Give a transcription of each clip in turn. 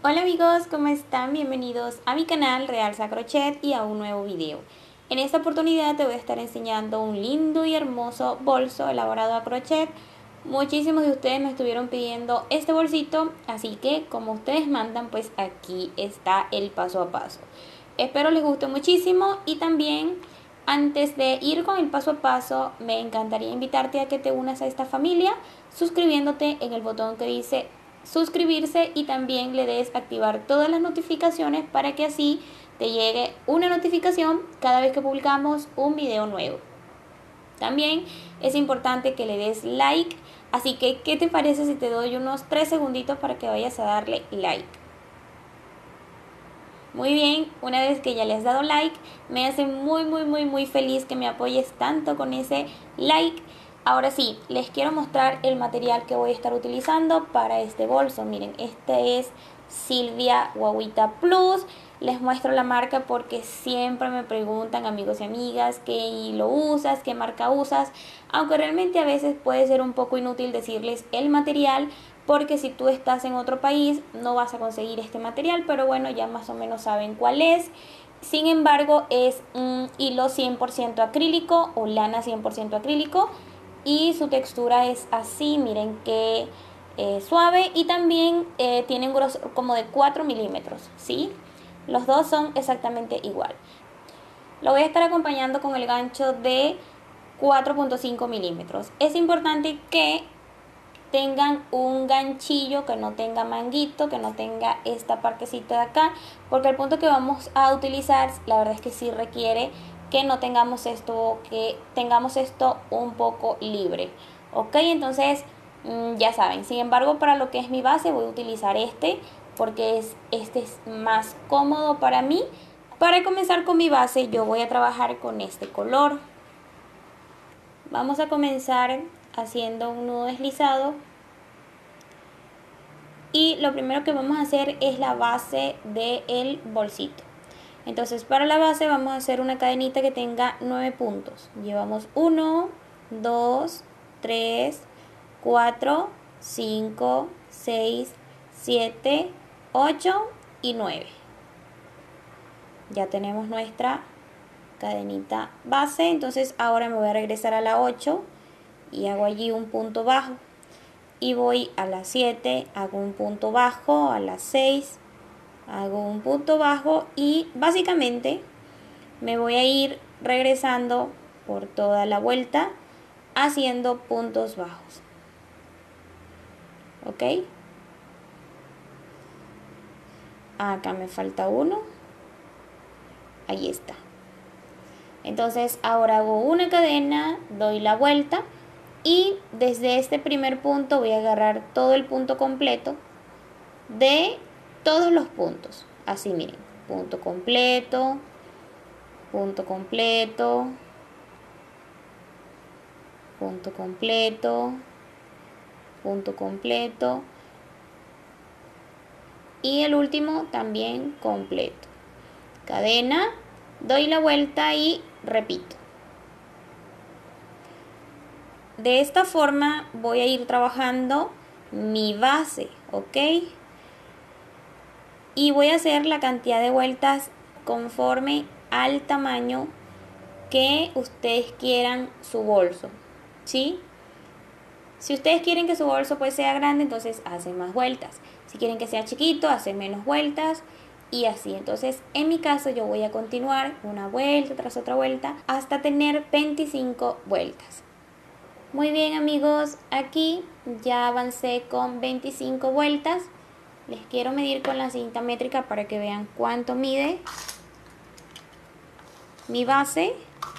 Hola amigos, ¿cómo están? Bienvenidos a mi canal Realza Crochet y a un nuevo video. En esta oportunidad te voy a estar enseñando un lindo y hermoso bolso elaborado a crochet. Muchísimos de ustedes me estuvieron pidiendo este bolsito, así que como ustedes mandan, pues aquí está el paso a paso. Espero les guste muchísimo y también antes de ir con el paso a paso me encantaría invitarte a que te unas a esta familia suscribiéndote en el botón que dice suscribirse y también le des activar todas las notificaciones para que así te llegue una notificación cada vez que publicamos un video nuevo. También es importante que le des like, así que ¿qué te parece si te doy unos 3 segunditos para que vayas a darle like? Muy bien, una vez que ya le has dado like, me hace muy feliz que me apoyes tanto con ese like. Ahora sí, les quiero mostrar el material que voy a estar utilizando para este bolso. Miren, este es Silvia Guaguita Plus. Les muestro la marca porque siempre me preguntan amigos y amigas qué hilo usas, qué marca usas. Aunque realmente a veces puede ser un poco inútil decirles el material, porque si tú estás en otro país no vas a conseguir este material, pero bueno, ya más o menos saben cuál es. Sin embargo, es un hilo 100% acrílico o lana 100% acrílico y su textura es así, miren que suave, y también tiene un grosor como de 4 milímetros, ¿sí? Los dos son exactamente igual. Lo voy a estar acompañando con el gancho de 4.5 milímetros. Es importante que tengan un ganchillo que no tenga manguito, que no tenga esta partecita de acá, porque el punto que vamos a utilizar, la verdad es que sí requiere que no tengamos esto, que tengamos esto un poco libre, ok. Entonces ya saben. Sin embargo, para lo que es mi base voy a utilizar este, porque este es más cómodo para mí. Para comenzar con mi base yo voy a trabajar con este color. Vamos a comenzar haciendo un nudo deslizado y lo primero que vamos a hacer es la base del bolsito. Entonces para la base vamos a hacer una cadenita que tenga 9 puntos. Llevamos 1, 2, 3, 4, 5, 6, 7, 8 y 9. Ya tenemos nuestra cadenita base. Entonces ahora me voy a regresar a la 8 y hago allí un punto bajo. Y voy a las 7, hago un punto bajo, a las 6 hago un punto bajo y básicamente me voy a ir regresando por toda la vuelta haciendo puntos bajos, ok. Acá me falta uno, ahí está. Entonces ahora hago una cadena, doy la vuelta y desde este primer punto voy a agarrar todo el punto completo de todos los puntos, así miren, punto completo, punto completo, punto completo, punto completo y el último también completo. Cadena, doy la vuelta y repito. De esta forma voy a ir trabajando mi base, ok. Y voy a hacer la cantidad de vueltas conforme al tamaño que ustedes quieran su bolso, ¿sí? Si ustedes quieren que su bolso pues sea grande, entonces hacen más vueltas. Si quieren que sea chiquito, hacen menos vueltas y así. Entonces en mi caso yo voy a continuar una vuelta tras otra vuelta hasta tener 25 vueltas. Muy bien amigos, aquí ya avancé con 25 vueltas. Les quiero medir con la cinta métrica para que vean cuánto mide mi base.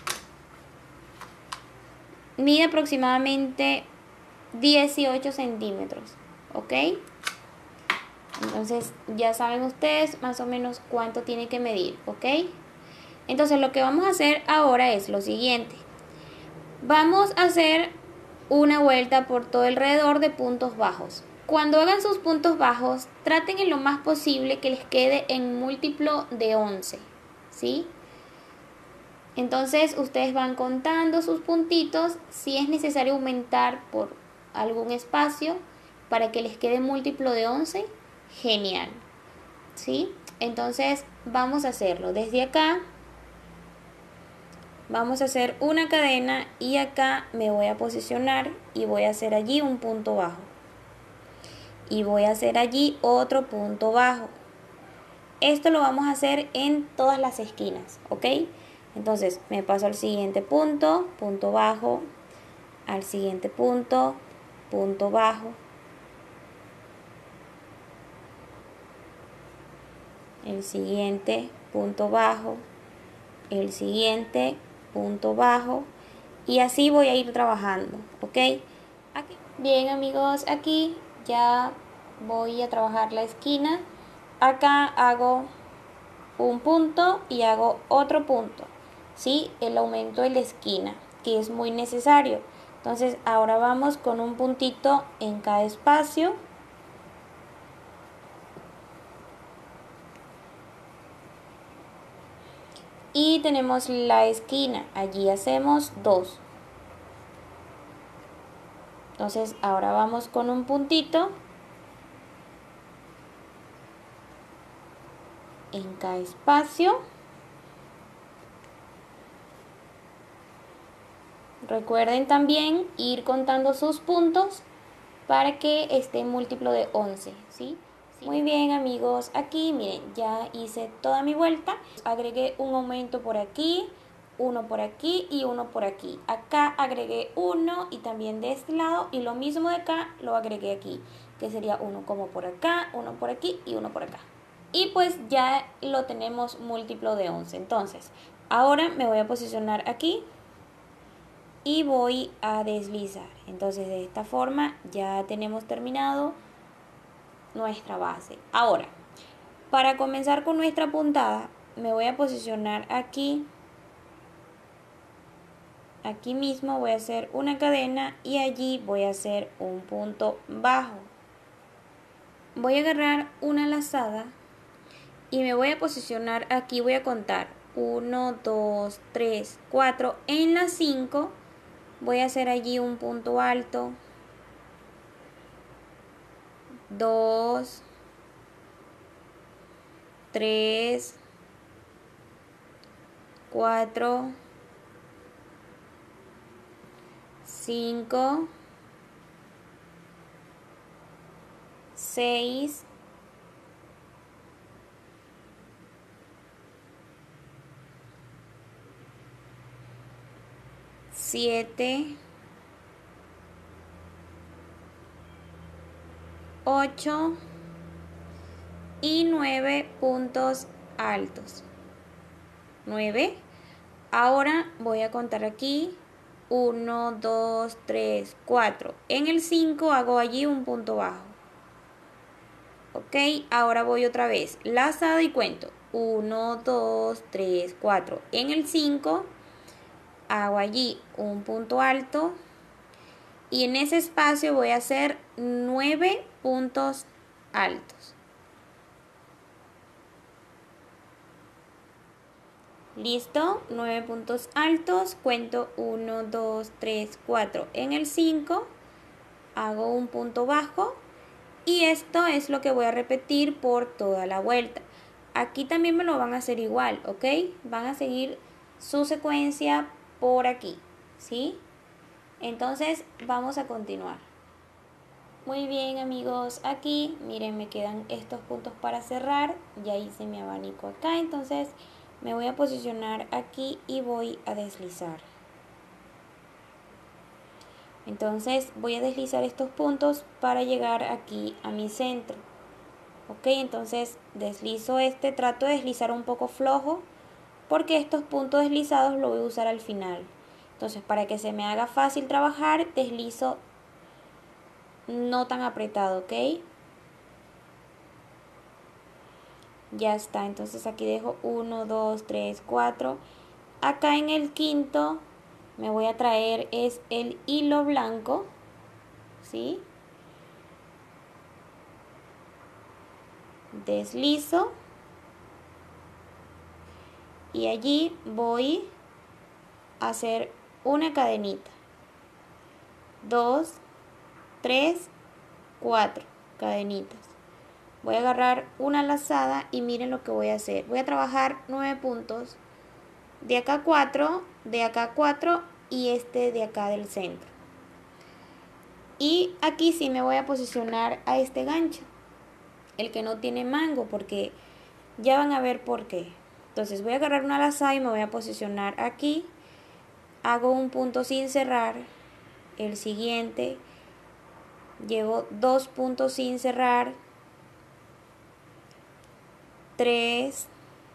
Mide aproximadamente 18 centímetros, ok. Entonces ya saben ustedes más o menos cuánto tiene que medir, ok. Entonces lo que vamos a hacer ahora es lo siguiente. Vamos a hacer una vuelta por todo alrededor de puntos bajos. Cuando hagan sus puntos bajos, traten en lo más posible que les quede en múltiplo de 11, ¿sí? Entonces ustedes van contando sus puntitos. Si es necesario aumentar por algún espacio para que les quede múltiplo de 11, genial. ¿sí? Entonces vamos a hacerlo desde acá. Vamos a hacer una cadena y acá me voy a posicionar y voy a hacer allí un punto bajo. Y voy a hacer allí otro punto bajo. Esto lo vamos a hacer en todas las esquinas, ¿ok? Entonces me paso al siguiente punto, punto bajo, al siguiente punto, punto bajo, el siguiente punto bajo, el siguiente punto bajo, y así voy a ir trabajando, ¿ok? Aquí. Bien, amigos, aquí ya voy a trabajar la esquina. Acá hago un punto y hago otro punto, ¿sí? El aumento de la esquina, que es muy necesario. Entonces ahora vamos con un puntito en cada espacio. Y tenemos la esquina, allí hacemos dos. Entonces ahora vamos con un puntito en cada espacio. Recuerden también ir contando sus puntos para que esté múltiplo de 11, ¿sí? Muy bien, amigos, aquí miren, ya hice toda mi vuelta. Agregué un aumento por aquí, uno por aquí y uno por aquí. Acá agregué uno y también de este lado, y lo mismo de acá lo agregué aquí, que sería uno como por acá, uno por aquí y uno por acá. Y pues ya lo tenemos múltiplo de 11. Entonces ahora me voy a posicionar aquí y voy a deslizar. Entonces de esta forma ya tenemos terminado nuestra base. Ahora, para comenzar con nuestra puntada, me voy a posicionar aquí. Aquí mismo voy a hacer una cadena y allí voy a hacer un punto bajo. Voy a agarrar una lazada y me voy a posicionar aquí. Voy a contar 1, 2, 3, 4. En la 5 voy a hacer allí un punto alto. 2, 3, 4, 5, 6, 7, 8 y 9 puntos altos. 9. Ahora voy a contar aquí 1, 2, 3, 4. En el 5 hago allí un punto bajo. Ok, ahora voy otra vez, lazada y cuento 1, 2, 3, 4. En el 5 hago allí un punto alto y en ese espacio voy a hacer 9 puntos altos. Listo, 9 puntos altos, cuento 1, 2, 3, 4. En el 5 hago un punto bajo y esto es lo que voy a repetir por toda la vuelta. Aquí también me lo van a hacer igual, ¿ok? Van a seguir su secuencia por aquí, ¿sí? Entonces vamos a continuar. Muy bien, amigos, aquí miren, me quedan estos puntos para cerrar. Ya hice mi abanico acá, entonces me voy a posicionar aquí y voy a deslizar. Entonces voy a deslizar estos puntos para llegar aquí a mi centro. Ok, entonces deslizo este, trato de deslizar un poco flojo porque estos puntos deslizados los voy a usar al final. Entonces para que se me haga fácil trabajar, deslizo no tan apretado, ok. Ya está, entonces aquí dejo 1, 2, 3, 4. Acá en el quinto me voy a traer es el hilo blanco, ¿sí? Deslizo y allí voy a hacer una cadenita. 2, 3, 4 cadenitas. voy a agarrar una lazada y miren lo que voy a hacer. Voy a trabajar 9 puntos, de acá 4, de acá 4 y este de acá del centro. Y aquí sí me voy a posicionar a este gancho, el que no tiene mango, porque ya van a ver por qué. Entonces voy a agarrar una lazada y me voy a posicionar aquí, hago un punto sin cerrar, el siguiente, llevo 2 puntos sin cerrar, 3,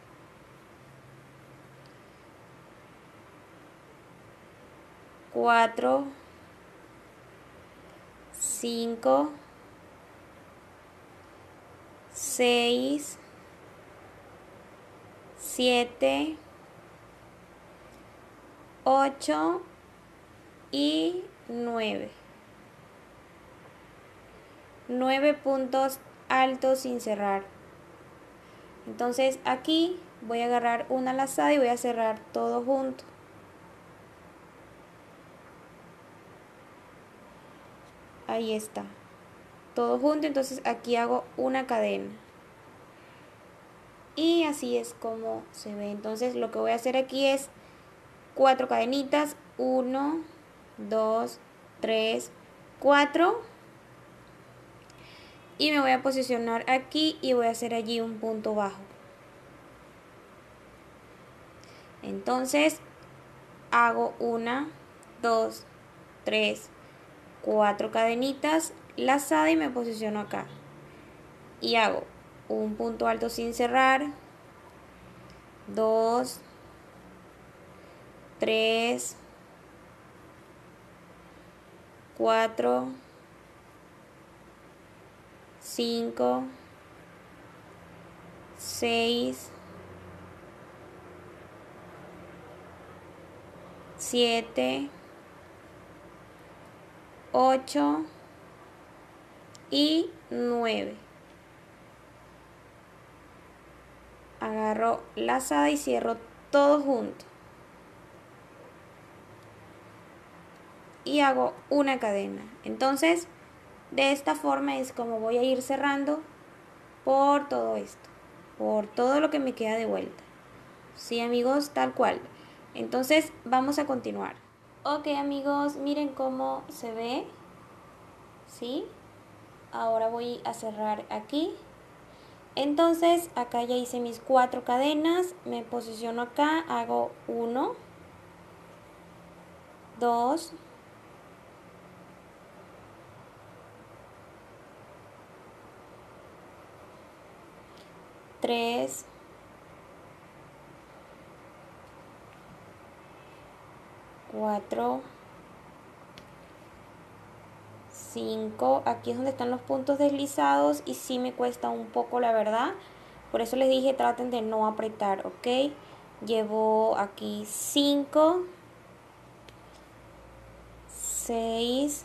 4, 5, 6, 7, 8 y 9. 9 puntos altos sin cerrar. Entonces aquí voy a agarrar una lazada y voy a cerrar todo junto. Ahí está. Todo junto, entonces aquí hago una cadena. Y así es como se ve. Entonces lo que voy a hacer aquí es 4 cadenitas. 1, 2, 3, 4. Y me voy a posicionar aquí y voy a hacer allí un punto bajo. Entonces hago 1, 2, 3, 4 cadenitas, lazada y me posiciono acá. Y hago un punto alto sin cerrar, 2, 3, 4, 5, 6, 7, 8 y 9. Agarro lazada y cierro todo junto. Y hago una cadena. Entonces, de esta forma es como voy a ir cerrando por todo esto, por todo lo que me queda de vuelta. Sí, amigos, tal cual. Entonces, vamos a continuar. Ok, amigos, miren cómo se ve. ¿Sí? Ahora voy a cerrar aquí. Entonces, acá ya hice mis 4 cadenas. Me posiciono acá, hago 1, 2, 3, 4, 5. Aquí es donde están los puntos deslizados y sí me cuesta un poco, la verdad. Por eso les dije, traten de no apretar, ¿ok? Llevo aquí 5, 6,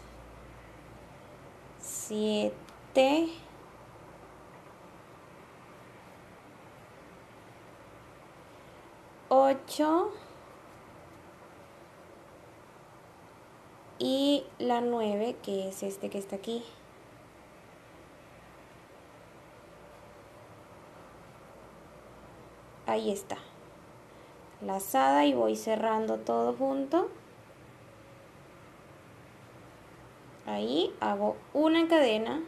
7, 8 y la 9, que es este que está aquí. Ahí está. Lazada y voy cerrando todo junto. Ahí hago una cadena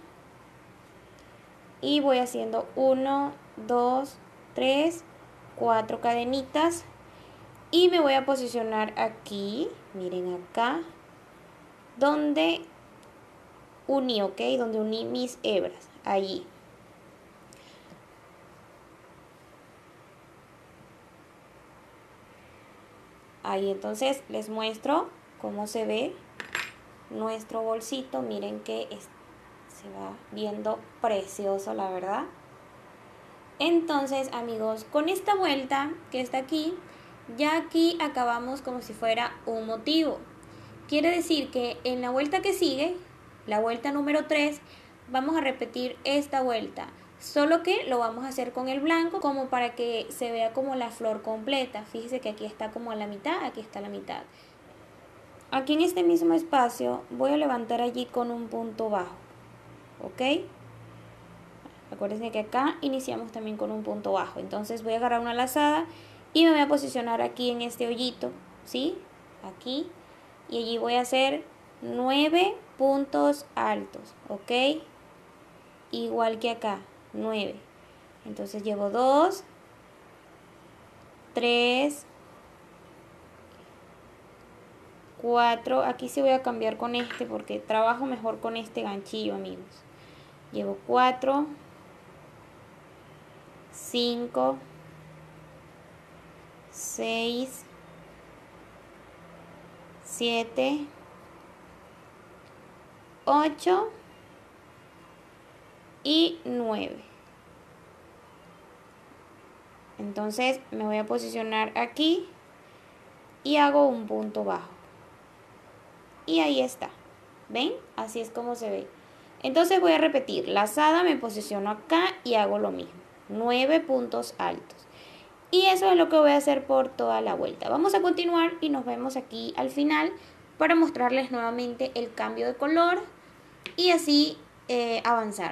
y voy haciendo 1, 2, 3, 4 cadenitas y me voy a posicionar aquí, miren acá, donde uní, ¿ok? Donde uní mis hebras, allí. Ahí, entonces les muestro cómo se ve nuestro bolsito. Miren que se va viendo precioso, la verdad. Entonces, amigos, con esta vuelta que está aquí, ya aquí acabamos como si fuera un motivo. Quiere decir que en la vuelta que sigue, la vuelta número 3, vamos a repetir esta vuelta. Solo que lo vamos a hacer con el blanco como para que se vea como la flor completa. Fíjese que aquí está como a la mitad, aquí está la mitad. Aquí en este mismo espacio voy a levantar allí con un punto bajo. ¿Ok? Acuérdense que acá iniciamos también con un punto bajo. Entonces voy a agarrar una lazada y me voy a posicionar aquí en este hoyito, ¿sí? Aquí. Y allí voy a hacer 9 puntos altos, ¿ok? Igual que acá, 9. Entonces llevo 2, 3, 4. Aquí sí voy a cambiar con este porque trabajo mejor con este ganchillo, amigos. Llevo 4, 5, 6, 7, 8 y 9. Entonces me voy a posicionar aquí y hago un punto bajo. Y ahí está. ¿Ven? Así es como se ve. Entonces voy a repetir. Lazada, me posiciono acá y hago lo mismo. 9 puntos altos. Y eso es lo que voy a hacer por toda la vuelta. Vamos a continuar y nos vemos aquí al final para mostrarles nuevamente el cambio de color y así avanzar.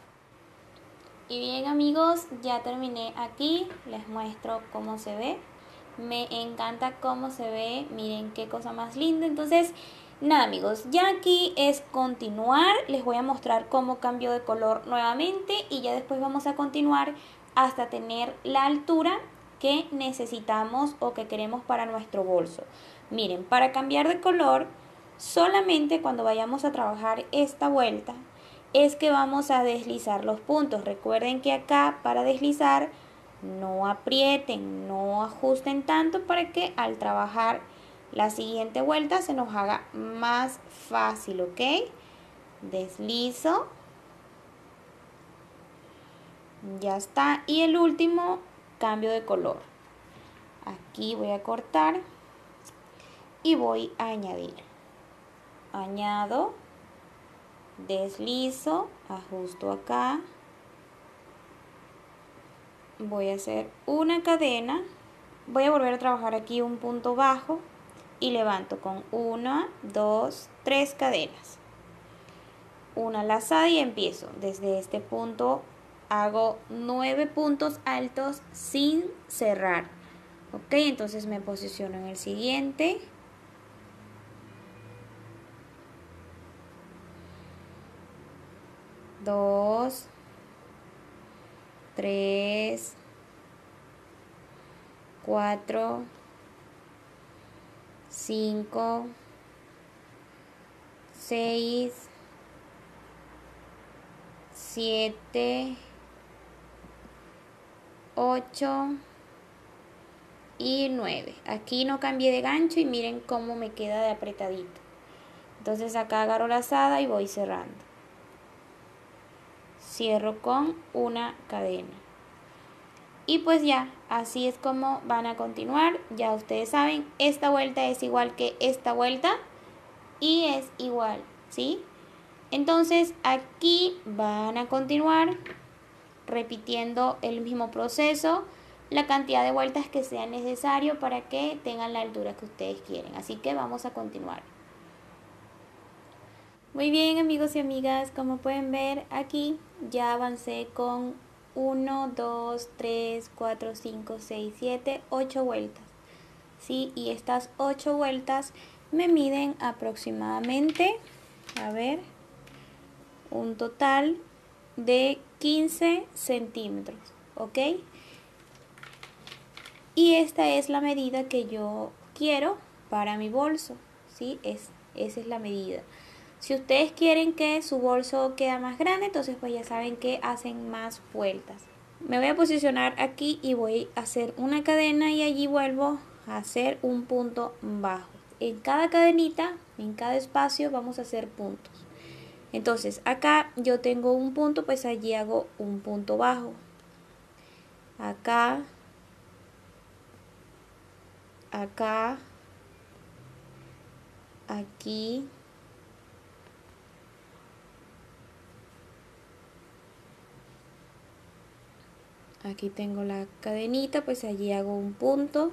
Y bien, amigos, ya terminé aquí. Les muestro cómo se ve. Me encanta cómo se ve. Miren qué cosa más linda. Entonces, nada, amigos, ya aquí es continuar. Les voy a mostrar cómo cambio de color nuevamente y ya después vamos a continuar hasta tener la altura que necesitamos o que queremos para nuestro bolso. Miren, para cambiar de color, solamente cuando vayamos a trabajar esta vuelta es que vamos a deslizar los puntos. Recuerden que acá para deslizar no aprieten, no ajusten tanto para que al trabajar la siguiente vuelta se nos haga más fácil, ¿ok? Deslizo. Ya está. Y el último, cambio de color. Aquí voy a cortar y voy a añadir. Añado, deslizo, ajusto acá. Voy a hacer una cadena. Voy a volver a trabajar aquí un punto bajo y levanto con 1, 2, 3 cadenas. Una lazada y empiezo. Desde este punto hago 9 puntos altos sin cerrar. Ok, entonces me posiciono en el siguiente. Dos, 3, 4, 5, 6, 7, 8 y 9. Aquí no cambié de gancho y miren cómo me queda de apretadito. Entonces acá agarro la lazada y voy cerrando. Cierro con una cadena. Y pues ya, así es como van a continuar. Ya ustedes saben, esta vuelta es igual que esta vuelta y es igual, ¿sí? Entonces aquí van a continuar repitiendo el mismo proceso, la cantidad de vueltas que sea necesario para que tengan la altura que ustedes quieren. Así que vamos a continuar. Muy bien, amigos y amigas, como pueden ver aquí ya avancé con 1, 2, 3, 4, 5, 6, 7, 8 vueltas. ¿Sí? Y estas 8 vueltas me miden aproximadamente, a ver, un total de 15 centímetros, ¿ok? Y esta es la medida que yo quiero para mi bolso, ¿sí? Esa es la medida. Si ustedes quieren que su bolso quede más grande, entonces pues ya saben que hacen más vueltas. Me voy a posicionar aquí y voy a hacer una cadena y allí vuelvo a hacer un punto bajo. En cada cadenita, en cada espacio vamos a hacer puntos. Entonces acá yo tengo un punto, pues allí hago un punto bajo. Acá, acá, aquí. Aquí tengo la cadenita, pues allí hago un punto.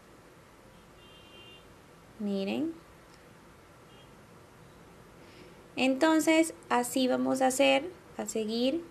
Miren. Entonces así vamos a hacer, a seguir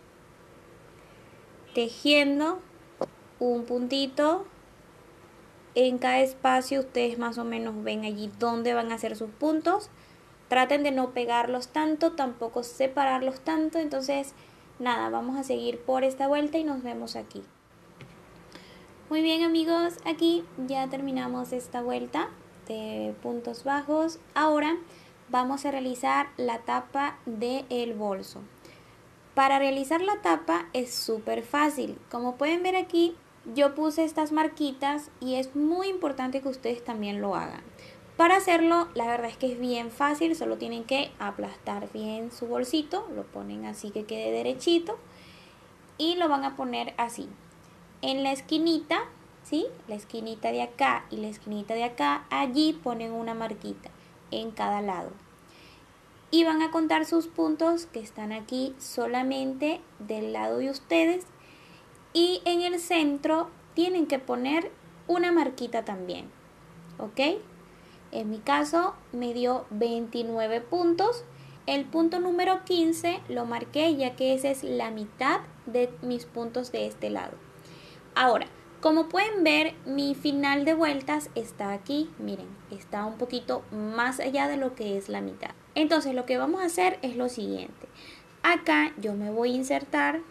tejiendo un puntito en cada espacio. Ustedes más o menos ven allí dónde van a hacer sus puntos. Traten de no pegarlos tanto, tampoco separarlos tanto. Entonces nada, vamos a seguir por esta vuelta y nos vemos aquí. Muy bien amigos, aquí ya terminamos esta vuelta de puntos bajos. Ahora vamos a realizar la tapa del bolso. Para realizar la tapa es súper fácil. Como pueden ver aquí, yo puse estas marquitas y es muy importante que ustedes también lo hagan. Para hacerlo, la verdad es que es bien fácil, solo tienen que aplastar bien su bolsito, lo ponen así que quede derechito y lo van a poner así. En la esquinita, ¿sí? La esquinita de acá y la esquinita de acá, allí ponen una marquita en cada lado. Y van a contar sus puntos que están aquí solamente del lado de ustedes. Y en el centro tienen que poner una marquita también, ¿ok? En mi caso me dio 29 puntos. El punto número 15 lo marqué ya que esa es la mitad de mis puntos de este lado. Ahora, como pueden ver, mi final de vueltas está aquí. Miren, está un poquito más allá de lo que es la mitad. Entonces lo que vamos a hacer es lo siguiente. Acá yo me voy a insertar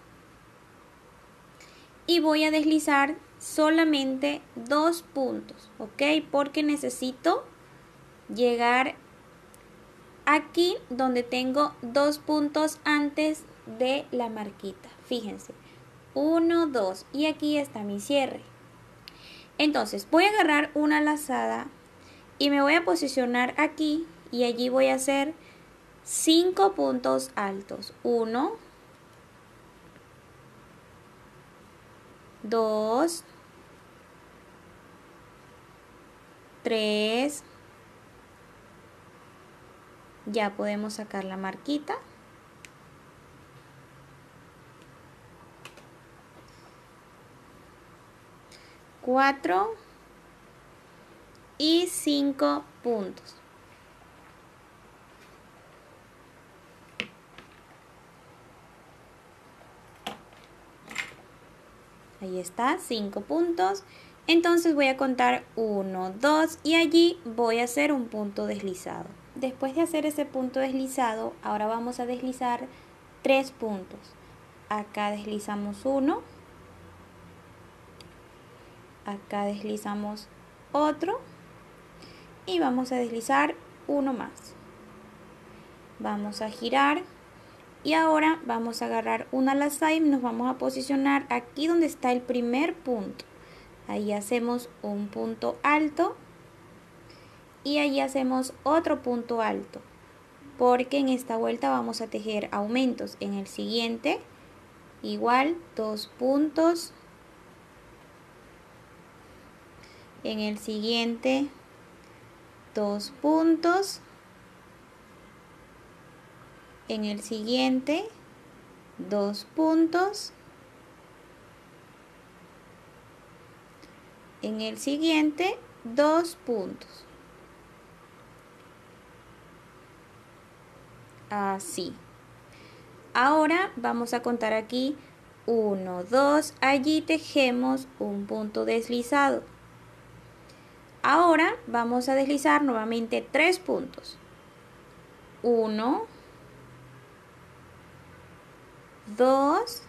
y voy a deslizar solamente 2 puntos, ¿ok? Porque necesito llegar aquí donde tengo 2 puntos antes de la marquita. Fíjense, 1, 2 y aquí está mi cierre. Entonces voy a agarrar una lazada y me voy a posicionar aquí y allí voy a hacer 5 puntos altos. 1, 2, 3, ya podemos sacar la marquita. 4 y 5 puntos. Ahí está, 5 puntos. Entonces voy a contar 1, 2 y allí voy a hacer un punto deslizado. Después de hacer ese punto deslizado, ahora vamos a deslizar 3 puntos. Acá deslizamos 1. Acá deslizamos otro. Y vamos a deslizar uno más. Vamos a girar. Y ahora vamos a agarrar una lazada y nos vamos a posicionar aquí donde está el primer punto. Ahí hacemos un punto alto y allí hacemos otro punto alto, porque en esta vuelta vamos a tejer aumentos. En el siguiente igual 2 puntos, en el siguiente 2 puntos, en el siguiente 2 puntos, en el siguiente 2 puntos. Así. Ahora vamos a contar aquí 1, 2, allí tejemos un punto deslizado. Ahora vamos a deslizar nuevamente 3 puntos. 1, 2,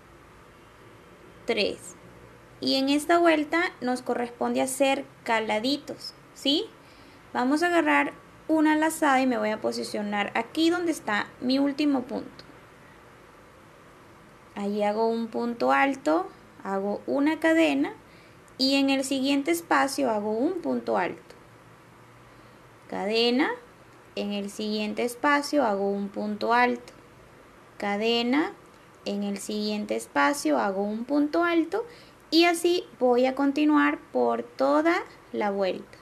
3. Y en esta vuelta nos corresponde hacer caladitos, ¿sí? Vamos a agarrar una lazada y me voy a posicionar aquí donde está mi último punto. Ahí hago un punto alto, hago una cadena y en el siguiente espacio hago un punto alto. Cadena, en el siguiente espacio hago un punto alto. Cadena, en el siguiente espacio hago un punto alto y así voy a continuar por toda la vuelta.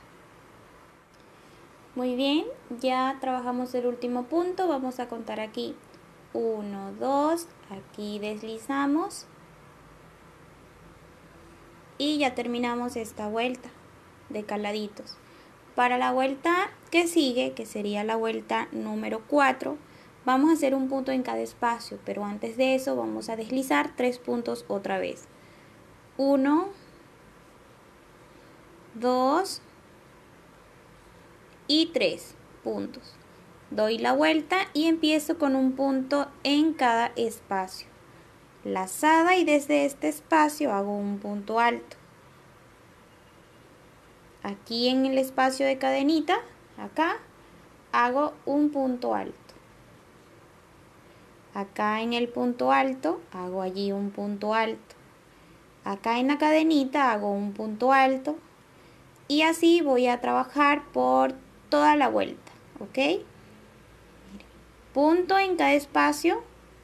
Muy bien, ya trabajamos el último punto. Vamos a contar aquí 1, 2, aquí deslizamos y ya terminamos esta vuelta de caladitos. Para la vuelta que sigue, que sería la vuelta número 4, Vamos a hacer un punto en cada espacio, pero antes de eso vamos a deslizar 3 puntos otra vez. 1, 2 y 3 puntos. Doy la vuelta y empiezo con un punto en cada espacio. Lazada, y desde este espacio hago un punto alto. Aquí en el espacio de cadenita, acá, hago un punto alto. Acá en el punto alto, hago allí un punto alto. Acá en la cadenita hago un punto alto. Y así voy a trabajar por toda la vuelta, ¿ok? Punto en cada espacio.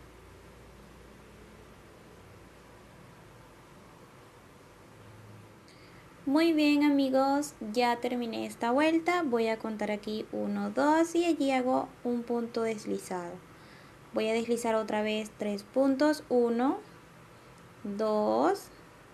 Muy bien, amigos, ya terminé esta vuelta. Voy a contar aquí 1, 2 y allí hago un punto deslizado. Voy a deslizar otra vez 3 puntos. 1, 2,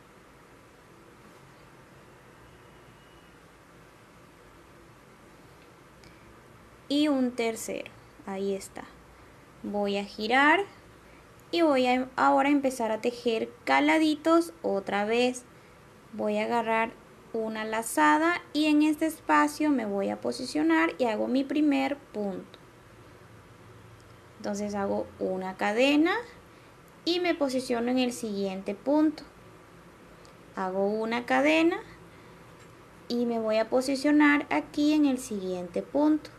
y un tercero. Ahí está. Voy a girar y voy a ahora empezar a tejer caladitos otra vez. Voy a agarrar una lazada y en este espacio me voy a posicionar y hago mi primer punto. Entonces hago una cadena y me posiciono en el siguiente punto. Hago una cadena y me voy a posicionar aquí en el siguiente punto.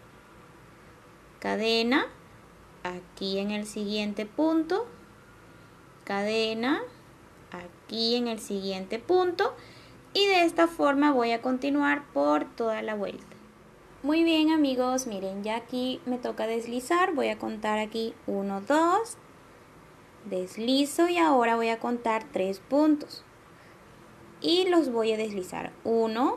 Cadena, aquí en el siguiente punto. Cadena, aquí en el siguiente punto. Y de esta forma voy a continuar por toda la vuelta. Muy bien, amigos, miren, ya aquí me toca deslizar. Voy a contar aquí 1, 2, deslizo y ahora voy a contar 3 puntos. Y los voy a deslizar. 1,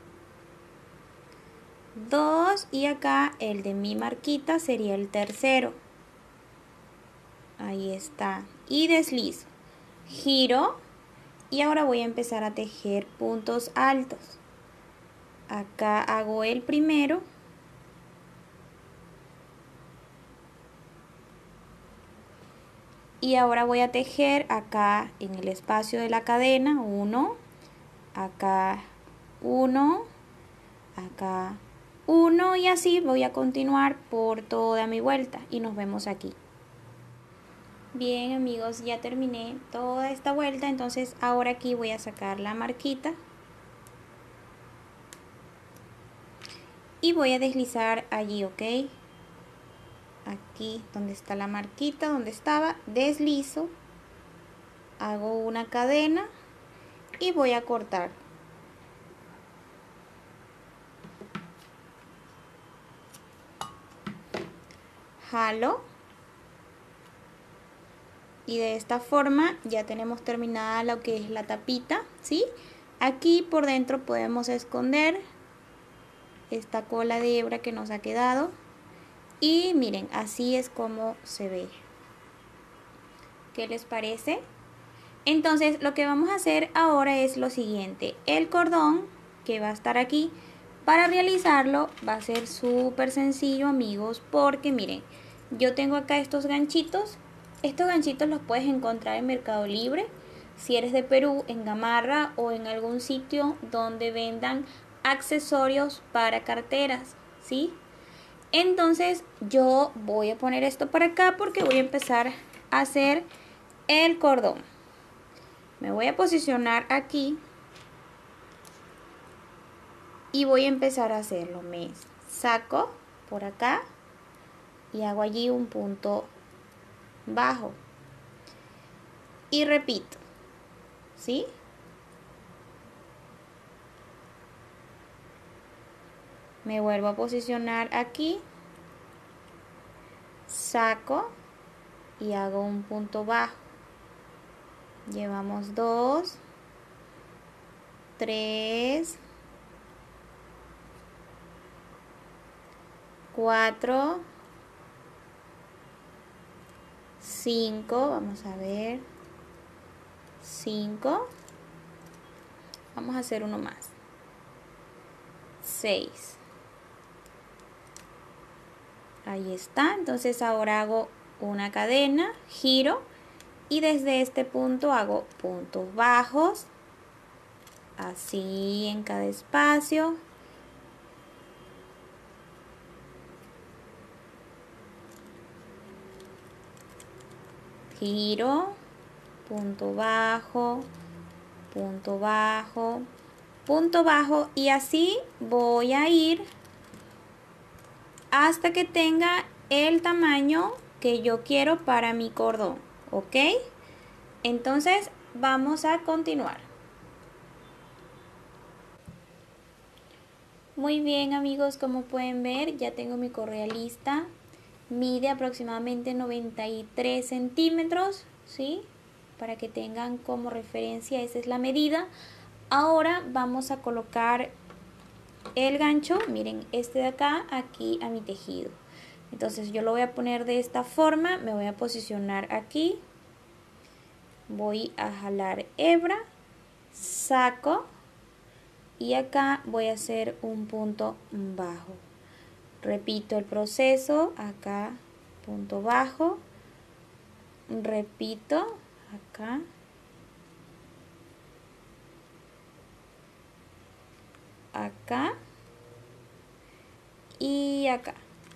2 y acá el de mi marquita sería el tercero. Ahí está. Y deslizo. Giro y ahora voy a empezar a tejer puntos altos. Acá hago el primero. Y ahora voy a tejer acá en el espacio de la cadena 1, acá 1, acá 1 y así voy a continuar por toda mi vuelta y nos vemos aquí. Bien, amigos, ya terminé toda esta vuelta, entonces ahora aquí voy a sacar la marquita y voy a deslizar allí, ¿ok? Aquí donde está la marquita, donde estaba, deslizo, hago una cadena y voy a cortar. Jalo y de esta forma ya tenemos terminada lo que es la tapita, ¿sí? Aquí por dentro podemos esconder esta cola de hebra que nos ha quedado y miren, así es como se ve. ¿Qué les parece? Entonces lo que vamos a hacer ahora es lo siguiente: el cordón que va a estar aquí, para realizarlo va a ser súper sencillo, amigos, porque miren, yo tengo acá estos ganchitos. Estos ganchitos los puedes encontrar en Mercado Libre, si eres de Perú, en Gamarra o en algún sitio donde vendan accesorios para carteras, ¿sí? Entonces yo voy a poner esto para acá porque voy a empezar a hacer el cordón. Me voy a posicionar aquí y voy a empezar a hacerlo. Me saco por acá y hago allí un punto bajo y repito, ¿sí? Me vuelvo a posicionar aquí, saco y hago un punto bajo. Llevamos 2, 3, 4, 5, vamos a ver, 5, vamos a hacer uno más, 6, Ahí está. Entonces ahora hago una cadena, giro y desde este punto hago puntos bajos, así en cada espacio. Giro, punto bajo, punto bajo, punto bajo y así voy a ir hasta que tenga el tamaño que yo quiero para mi cordón, ¿ok? Entonces vamos a continuar. Muy bien amigos, como pueden ver ya tengo mi correa lista. Mide aproximadamente 93 centímetros, ¿sí? Para que tengan como referencia, esa es la medida. Ahora vamos a colocar el gancho, miren, este de acá, aquí a mi tejido. Entonces yo lo voy a poner de esta forma, me voy a posicionar aquí. Voy a jalar hebra, saco y acá voy a hacer un punto bajo. Repito el proceso, acá punto bajo, repito, acá, acá y acá.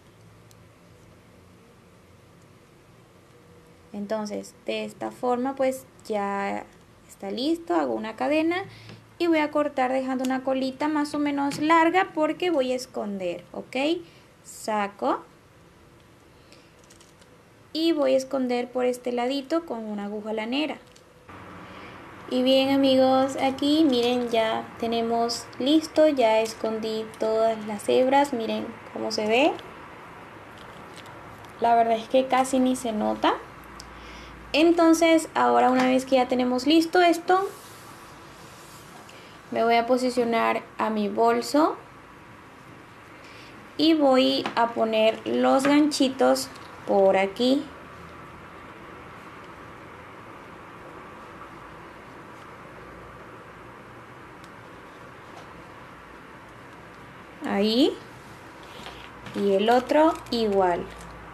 Entonces de esta forma pues ya está listo, hago una cadena y voy a cortar dejando una colita más o menos larga porque voy a esconder, ¿ok? Saco y voy a esconder por este ladito con una aguja lanera. Y bien amigos, aquí miren ya tenemos listo, ya escondí todas las hebras, miren cómo se ve. La verdad es que casi ni se nota. Entonces ahora una vez que ya tenemos listo esto, me voy a posicionar a mi bolso y voy a poner los ganchitos por aquí. Ahí. Y el otro igual.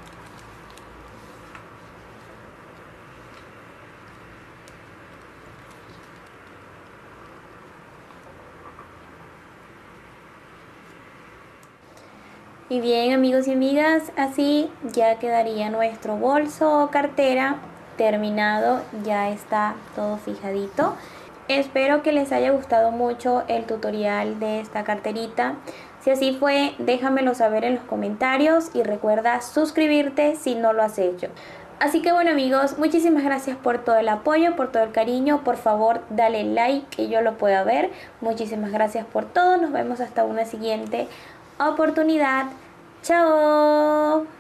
Y bien amigos y amigas, así ya quedaría nuestro bolso o cartera terminado, ya está todo fijadito. Espero que les haya gustado mucho el tutorial de esta carterita. Si así fue, déjamelo saber en los comentarios y recuerda suscribirte si no lo has hecho. Así que bueno amigos, muchísimas gracias por todo el apoyo, por todo el cariño. Por favor, dale like que yo lo pueda ver. Muchísimas gracias por todo. Nos vemos hasta una siguiente oportunidad. ¡Chao!